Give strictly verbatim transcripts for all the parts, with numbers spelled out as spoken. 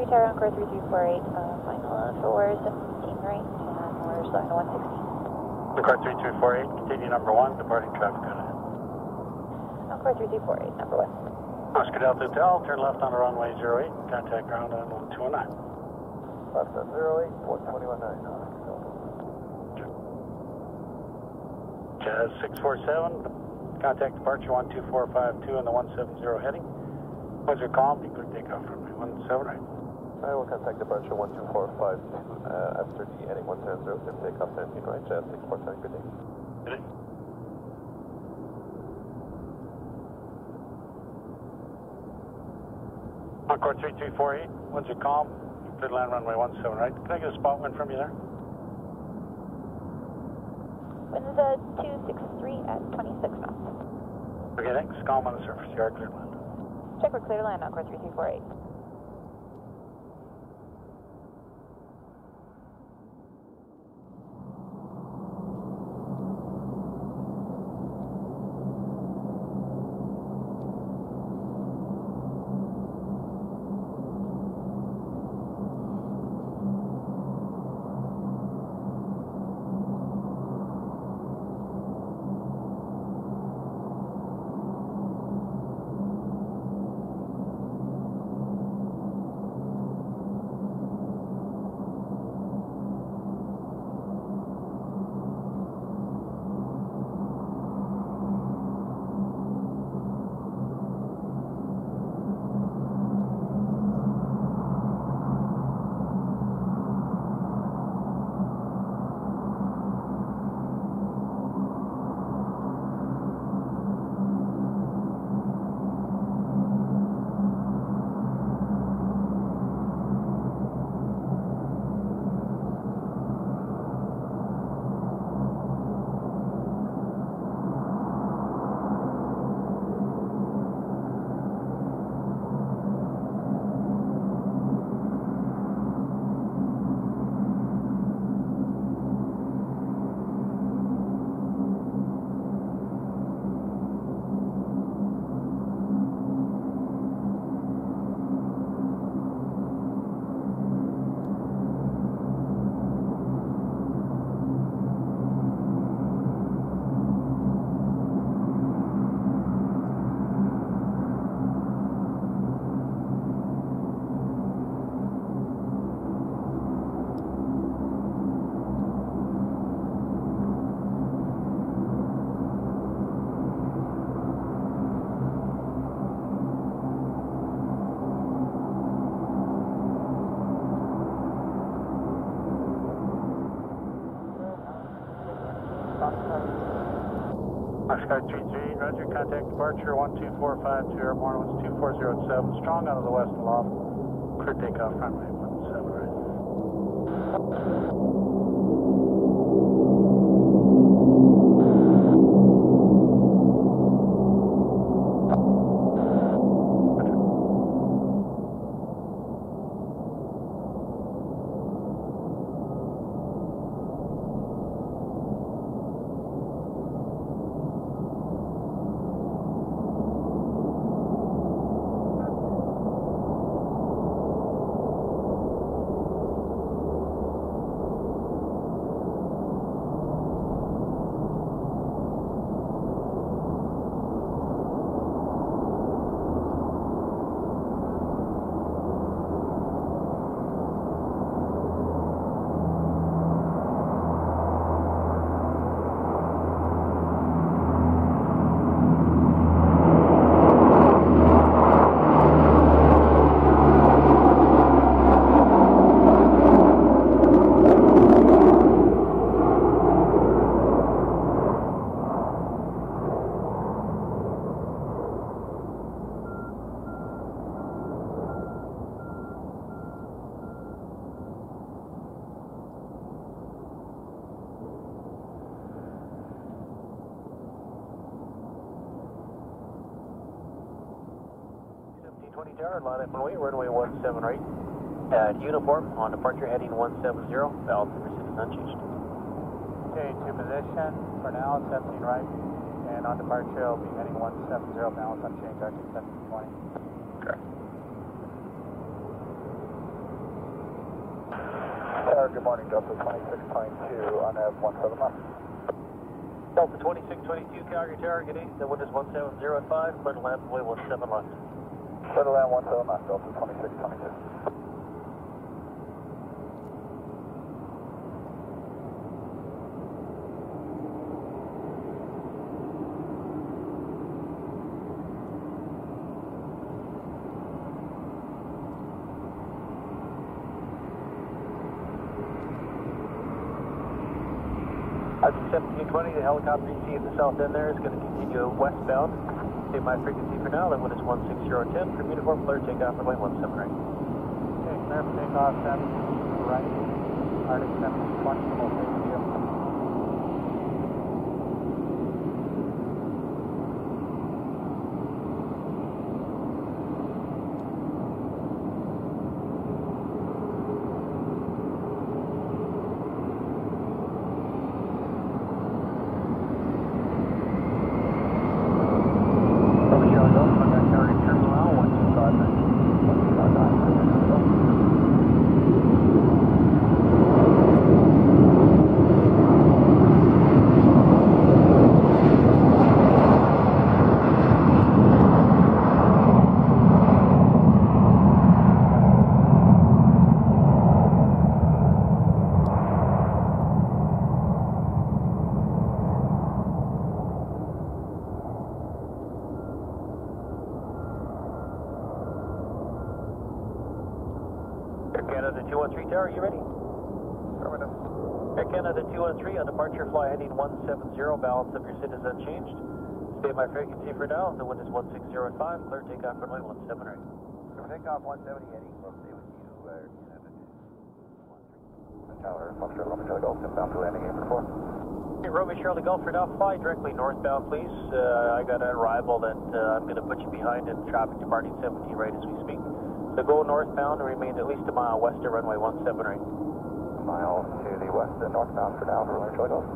Tower, Encore three three four eight, uh, final four seventeen right, and we're slowing to one sixty. Encore three three four eight, continue number one, departing traffic on it. Encore three three four eight, number one. Oscar Delta Hotel, turn left on the runway zero eight, contact ground on one two one nine. Left on zero eight, one twenty-one nine. Jazz six four seven, contact departure one two four five two on the one seven zero heading. Winds are calm, be clear takeoff runway one seven right. I will contact departure one two four five two uh, after the heading one seven zero, clear takeoff seventeen right, Jazz six four seven, good day. Good day. Encore three three four eight, winds are calm, clear land runway one seven right. Can I get a spot wind from you there? Winds uh, two six three at twenty-six knots. Okay, thanks. Calm on the surface, you are clear land. Check for clear land, Encore three three four eight. Oscar three three, roger, contact departure one two four five two, airborne was two four zero seven, strong out of the west aloft, clear takeoff runway one seven right. twenty Tower, line up and wait, runway one seven right. At uniform on departure heading one seven zero, balance of is unchanged. Okay, to position for now, seventeen right, and on departure will be heading one seven zero, balance unchanged, Arctic seventeen twenty. Correct. Tower, good morning, Delta twenty-six twenty-two on F one seven left. Delta twenty-six twenty-two, Calgary Tower, good day. The wind is one seven zero at five, clear to land runway one seven left. Clear to land one seven left, Delta twenty-six twenty-two. I G seventeen twenty, the helicopter you see at the south end there is going to continue westbound. Save my frequency for now, that one is one six zero ten. From uniform, clear takeoff runway one seven right. Okay, clear for takeoff, seventeen right. Arctic seventeen twenty, we'll take you. Canada two one three Tower, you ready? Affirmative. Air Canada two one three, on departure, fly heading one seven zero, balance of your seat is unchanged. Stay my frequency for now, the wind is one six zero at five, clear takeoff runway one seven right. Clear for takeoff one seventy, heading, we'll stay with you, Air Canada two one three. Tower, Foxtrot, Romeo Charlie Golf, inbound to landing, aim for four. Hey, Romeo Charlie Golf for now, fly directly northbound, please. Uh, I got an arrival that uh, I'm going to put you behind in traffic departing seventeen right as we speak. So go northbound and remain at least a mile west of runway one seven right. A mile to the west and northbound for now, Romeo Charlie Golf.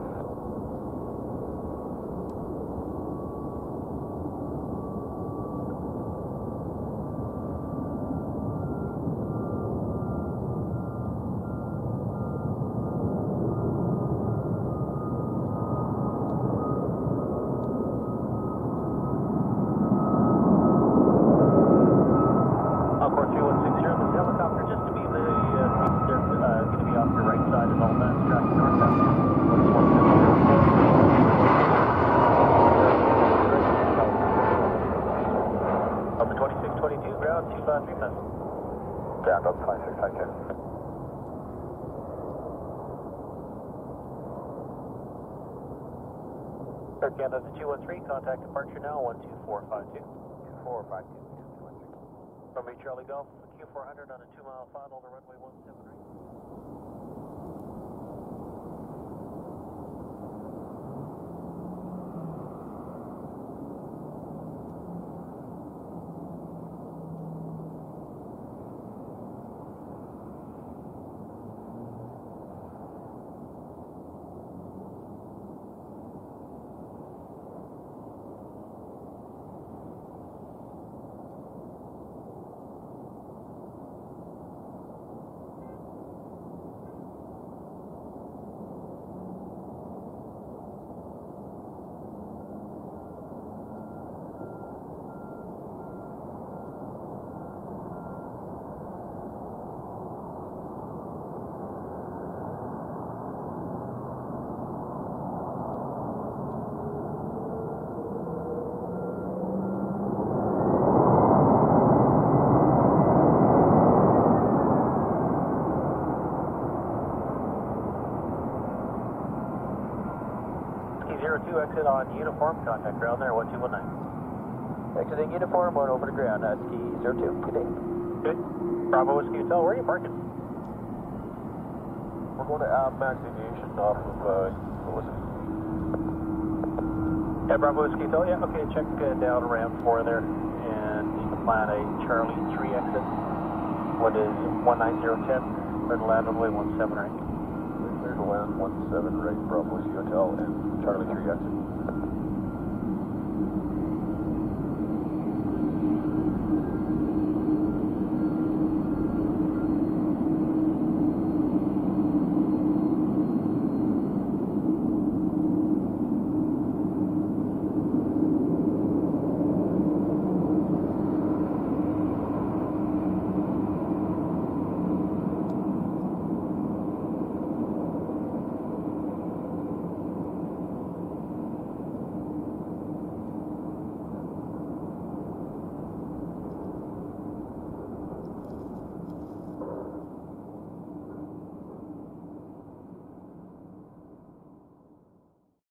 Ground up twenty-six twenty-two. Air Canada two one three, contact departure now, one two four five two. two four five two, two one three. Romeo Charlie Golf, Q four hundred on a two mile final to runway one seven right. Exit on uniform, contact ground there, one two one nine. Exiting uniform, one over to ground at ski zero two. Good day. Good. Bravo Whiskey Hotel, where are you parking? We're going to uh, Max Aviation off of, uh, what was it? Yeah, Bravo Whiskey Hotel, yeah, okay, check uh, down ramp four there, and you can plan a Charlie three exit. What is one nine zero ten, clear to land runway one seven right. Clear to land one seven right, Bravo Whiskey Hotel, and Charlie three exit.